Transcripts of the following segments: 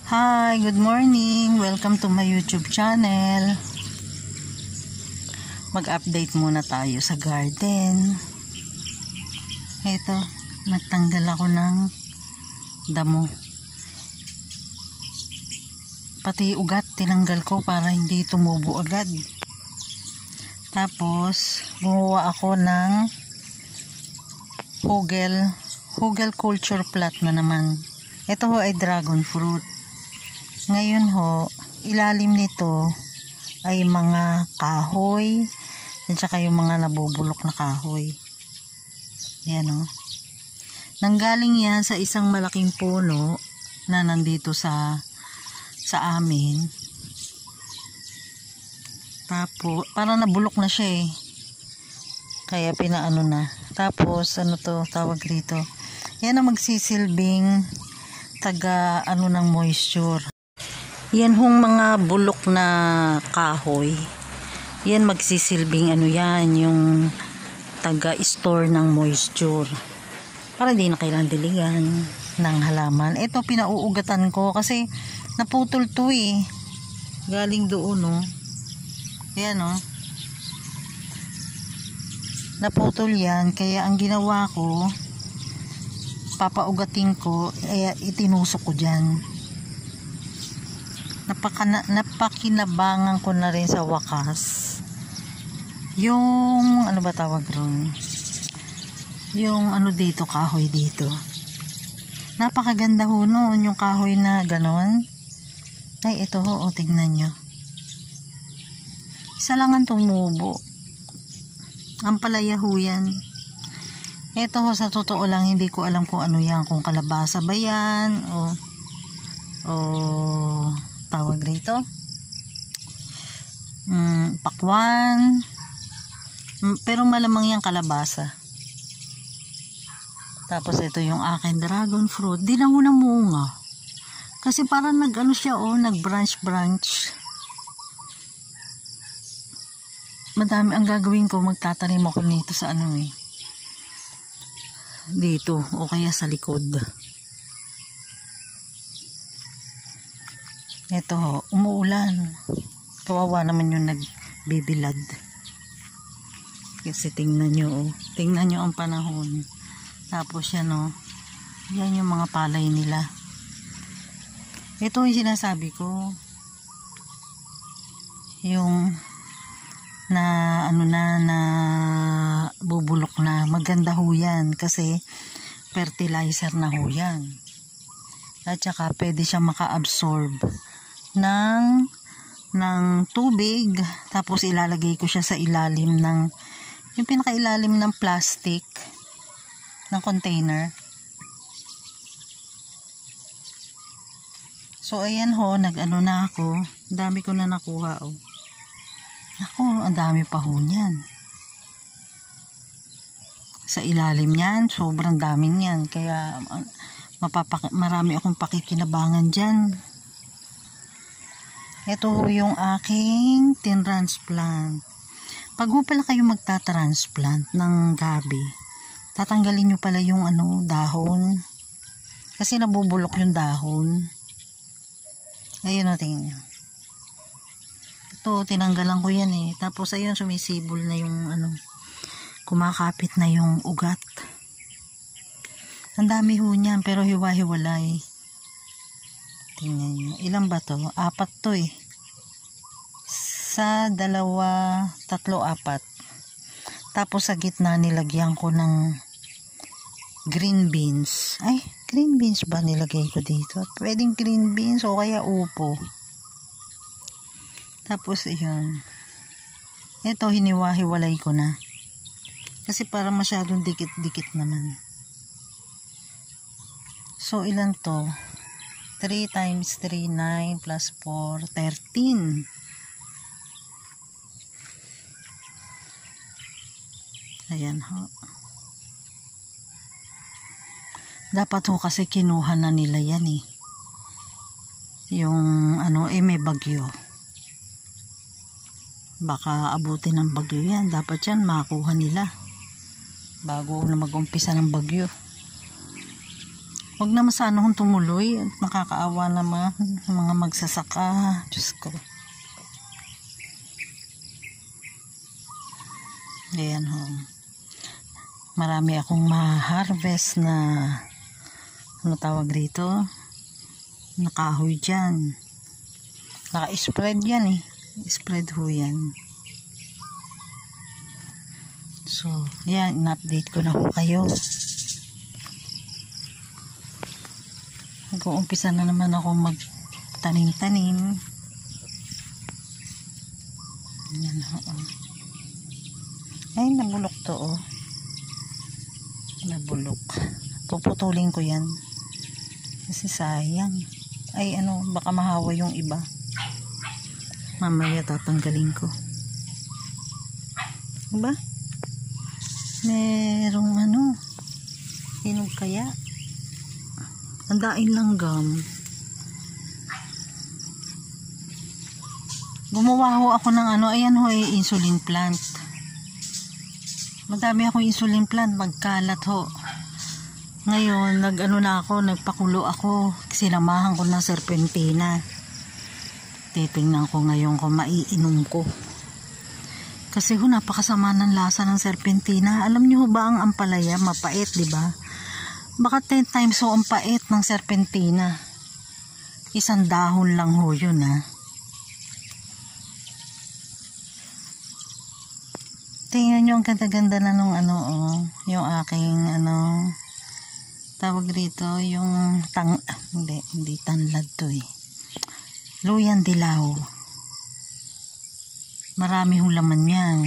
Hi, good morning. Welcome to my YouTube channel. Mag-update muna tayo sa garden. Ito, nagtanggal ako ng damo. Pati ugat tinanggal ko para hindi tumubo agad. Tapos, gumawa ako ng Hugel culture plot na naman. Ito ho ay dragon fruit. Ngayon ho, ilalim nito ay mga kahoy at saka yung mga nabubulok na kahoy. Yan o. Nanggaling yan sa isang malaking puno na nandito sa amin. Tapos, parang nabulok na siya eh. Kaya pinaano na. Tapos, ano to, tawag rito. Yan ang magsisilbing taga ano ng moisture. Yan hong mga bulok na kahoy. Yan magsisilbing ano yan, yung taga-store ng moisture. Para di na kailangan diligan ng halaman. Ito pinauugatan ko kasi naputol to eh. Galing doon no. Yan no. Naputol yan. Kaya ang ginawa ko, papaugatin ko, itinusok ko dyan. Napakinabangan ko na rin sa wakas yung ano ba tawag ron, yung ano dito, kahoy dito. Napakaganda ho noon yung kahoy na ganon. Ay ito ho, o tignan nyo, isa lang ang tumubo. Ang palaya ho yan. Ito ho, sa totoo lang hindi ko alam kung ano yan, kung kalabasa ba yan o tawag rito pakwan, pero malamang yung kalabasa. Tapos ito yung akin dragon fruit. Di na muna munga kasi parang nag ano siya nag branch. Madami ang gagawin ko, magtatanim ako nito sa ano eh, dito o kaya sa likod. Ito ho, umuulan. Kawawa naman yung nagbibilad. Kasi tingnan nyo, tingnan nyo ang panahon. Tapos yan o, yan yung mga palay nila. Ito yung sinasabi ko. Yung na ano na bubulok na, maganda ho yan kasi fertilizer na ho yan. At saka pwede siya maka-absorb ng tubig. Tapos ilalagay ko siya sa ilalim ng yung pinakailalim ng plastic ng container. So ayan ho, nag-ano na ako. Dami ko na nakuha oh. Ako, ang dami pa ho niyan. Sa ilalim niyan, sobrang daming yan. Kaya marami akong pakikinabangan dyan. Ito yung aking tin-transplant. Pag mo pala kayo magta-transplant ng gabi, tatanggalin nyo pala yung ano, dahon. Kasi nabubulok yung dahon. Ayun o, tingin nyo. Ito, tinanggalan ko yan eh. Tapos ayun, sumisibol na yung ano, kumakapit na yung ugat. Ang dami ho niyan, pero hiwa-hiwalay. Tingnan nyo. Ilan ba to? 4 to eh. Sa 2, 3, 4. Tapos sa gitna nilagyan ko ng green beans. Ay, green beans ba nilagay ko dito? Pwedeng green beans o kaya upo. Tapos yun. Ito, hiniwa-hiwalay ko na. Kasi para masyadong dikit-dikit naman. So, ilan to? 3 times 3, 9 plus 4, 13. Ayan ho. Dapat ho kasi kinuha na nila yan eh. Yung ano, may bagyo. Baka abutin ng bagyo yan. Dapat yan makuha nila bago na mag-umpisa ng bagyo. Huwag naman sana kung tumuloy. Nakakaawa naman ang mga magsasaka. Diyos ko. Ayan ho. Marami akong ma-harvest na ano tawag rito? Nakahoy dyan. Naka-spread yan eh. Spread ho yan. So, yan. In-update ko na ho kayo. Nag-uumpisa na naman ako magtanim-tanim. Yan ho. Ay, nabulok to oh. Nabulok. Puputulin ko yan. Kasi sayang. Ay ano, baka mahawa yung iba. Mamaya tatanggalin ko. Diba? Merong ano. Hinog kaya. Andain langgam. Gumawa ho ako ng ano. Ayan ho ay insulin plant. Madami akong insulin plant, magkalat ho. Ngayon, nag-ano na ako, nagpakulo ako. Sinamahan ko ng serpentina. Titingnan ko ngayon kung maiinom ko. Kasi ho, napakasama ng lasa ng serpentina. Alam niyo ho ba ang ampalaya, mapait, di ba? Baka 10 times ho ang pait ng serpentina. Isang dahon lang ho yun, ha. Tingnan nyo ang ganda-ganda na nung ano, oh, yung aking, ano, tawag rito, yung hindi tanlad to eh. Luyang dilaw. Marami hong laman yan.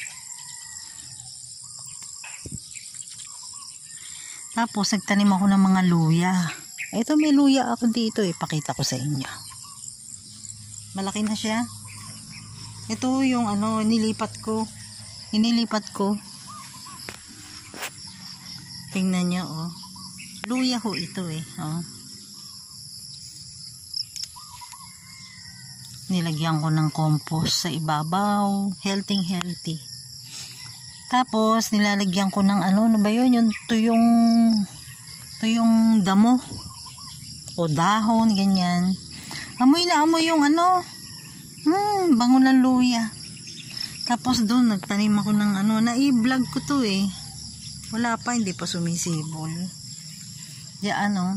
Tapos, nagtanim ako ng mga luya. Ito, may luya ako dito eh. Pakita ko sa inyo. Malaki na siya. Ito yung ano, inilipat ko. Tingnan nyo, oh. Luya ho ito eh, oh. Nilagyan ko ng compost sa ibabaw. Healthy. Tapos, nilalagyan ko ng ano ba yun? Yung tuyong damo. O dahon, ganyan. Amoy na amoy yung ano. Bango ng luya. Tapos doon, nagtanim ako ng ano, na-i-vlog ko to eh. Wala pa, hindi pa sumisibol. Diyan ano.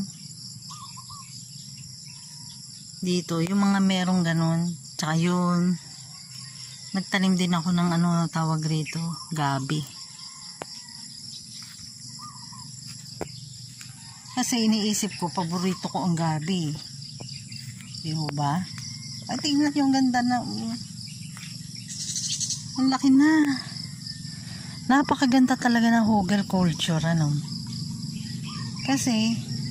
Dito, yung mga merong ganun. Tsaka yun. Nagtanim din ako ng ano, tawag rito, gabi. Kasi iniisip ko, paborito ko ang gabi. Di ba? Ay, tingnan yung ganda na, ang laki na. Napakaganda talaga ng hugel culture, ano. Kasi,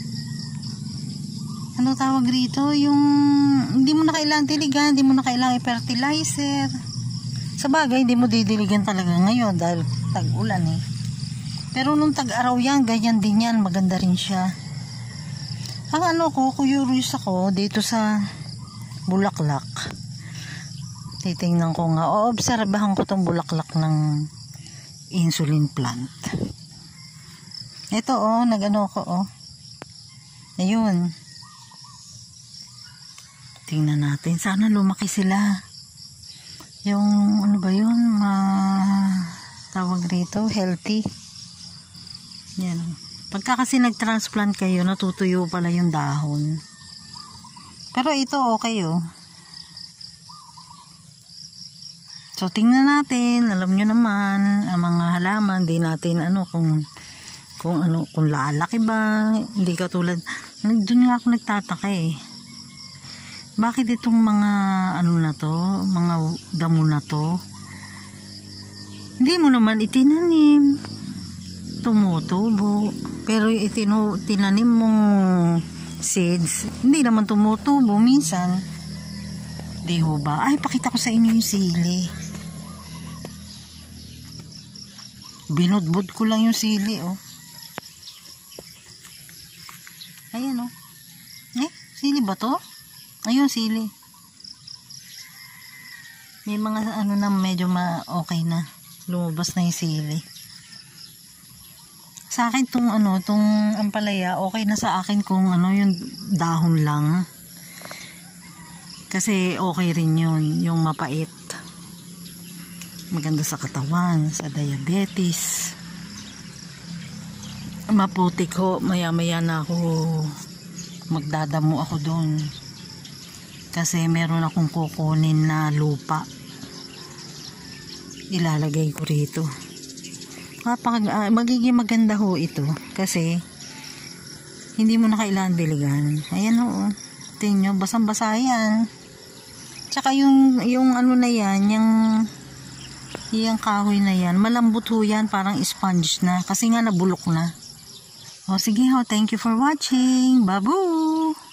ano tawag rito, yung, hindi mo na kailangan diligan, hindi mo na kailangan i-fertilizer. Sa bagay, hindi mo didiligan talaga ngayon dahil tag-ulan eh. Pero nung tag-araw yan, ganyan din yan, maganda rin siya. Ang ano ko, curious ako dito sa Bulaklak. Titingnan ko nga, obserbahan ko tong bulaklak ng insulin plant. Ito oh, nagano ko oh. Ayun. Tingnan natin, sana lumaki sila. Yung ano ba yun, tawag rito, healthy. Yan. Pagka kasi nag-transplant kayo, natutuyo pala yung dahon. Pero ito okay oh. So, tingnan natin. Alam nyo naman, ang mga halaman, di natin ano, kung lalaki ba. Hindi katulad, doon nga ako nagtataka eh. Bakit itong mga, ano na to, mga damo na to, hindi mo naman itinanim. Tumutubo. Pero tinanim mong seeds, hindi naman tumutubo minsan. Di ho ba? Ay, pakita ko sa inyo yung sili. Binudbud ko lang yung sili, oh. Ayan, oh. Sili ba to? Ayun, sili. May mga ano na medyo okay na. Lumabas na yung sili. Sa akin tong ampalaya, okay na sa akin kung yung dahon lang. Kasi okay rin yun, yung mapait. Maganda sa katawan, sa diabetes. Maputik ho, maya-maya na ako magdadamo ako doon. Kasi meron akong kukunin na lupa. Ilalagay ko rito. Magiging maganda ho ito kasi hindi mo na kailangan diligan. Ayan ho, tingnan nyo, basang-basa yan. Tsaka yung na yan, yung kahoy na yan, malambot ho yan, parang sponge na kasi nga nabulok na. O sige ho, thank you for watching. Babu!